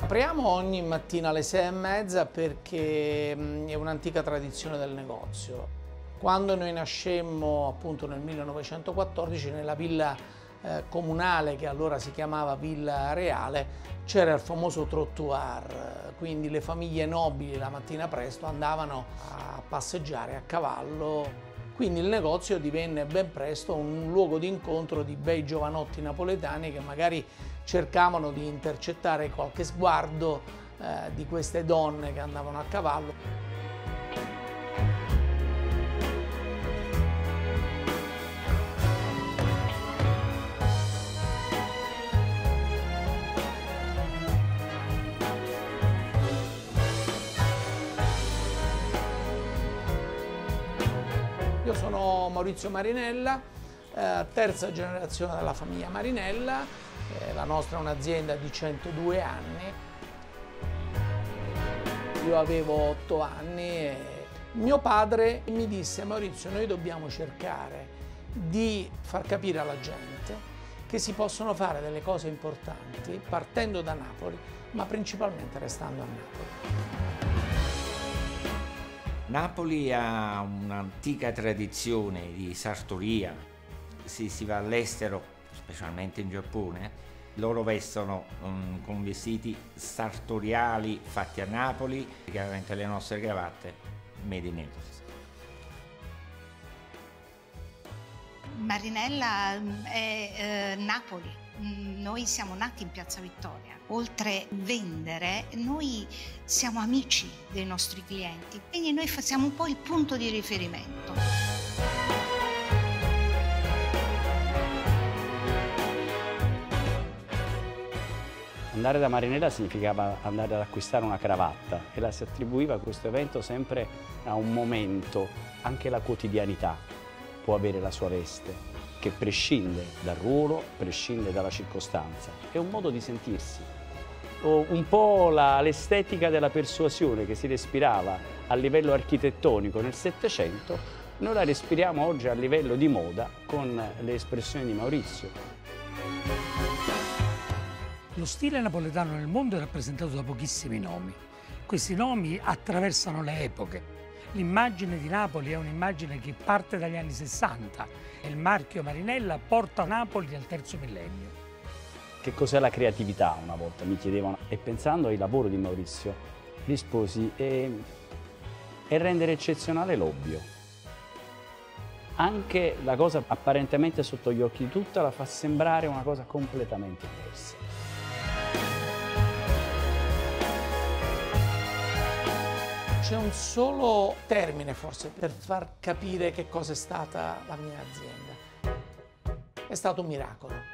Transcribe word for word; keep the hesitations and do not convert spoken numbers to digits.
Apriamo ogni mattina alle sei e mezza perché è un'antica tradizione del negozio. Quando noi nascemmo appunto nel millenovecentoquattordici nella villa eh, comunale, che allora si chiamava Villa Reale, c'era il famoso trottoir, quindi le famiglie nobili la mattina presto andavano a passeggiare a cavallo. Quindi il negozio divenne ben presto un luogo di incontro di bei giovanotti napoletani che magari cercavano di intercettare qualche sguardo eh, di queste donne che andavano a cavallo. Io sono Maurizio Marinella, eh, terza generazione della famiglia Marinella, eh, la nostra è un'azienda di centodue anni. Io avevo otto anni e mio padre mi disse: Maurizio, noi dobbiamo cercare di far capire alla gente che si possono fare delle cose importanti partendo da Napoli, ma principalmente restando a Napoli. Napoli ha un'antica tradizione di sartoria. Se si va all'estero, specialmente in Giappone, loro vestono um, con vestiti sartoriali fatti a Napoli, chiaramente le nostre cravatte made in Italy. Marinella è eh, Napoli. Noi siamo nati in Piazza Vittoria. Oltre a vendere, noi siamo amici dei nostri clienti, quindi noi siamo un po' il punto di riferimento. Andare da Marinella significava andare ad acquistare una cravatta e la si attribuiva a questo evento sempre a un momento. Anche la quotidianità può avere la sua veste, che prescinde dal ruolo, prescinde dalla circostanza. È un modo di sentirsi. O un po' l'estetica della persuasione che si respirava a livello architettonico nel Settecento, noi la respiriamo oggi a livello di moda con le espressioni di Maurizio. Lo stile napoletano nel mondo è rappresentato da pochissimi nomi. Questi nomi attraversano le epoche. L'immagine di Napoli è un'immagine che parte dagli anni sessanta e il marchio Marinella porta Napoli al terzo millennio. Che cos'è la creatività, una volta mi chiedevano, e pensando al lavoro di Maurizio risposi è, è rendere eccezionale l'ovvio. Anche la cosa apparentemente sotto gli occhi di tutti la fa sembrare una cosa completamente diversa. C'è un solo termine forse per far capire che cosa è stata la mia azienda. È stato un miracolo.